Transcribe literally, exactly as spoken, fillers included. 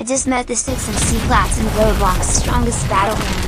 just met the six M C class in Roblox strongest battleground.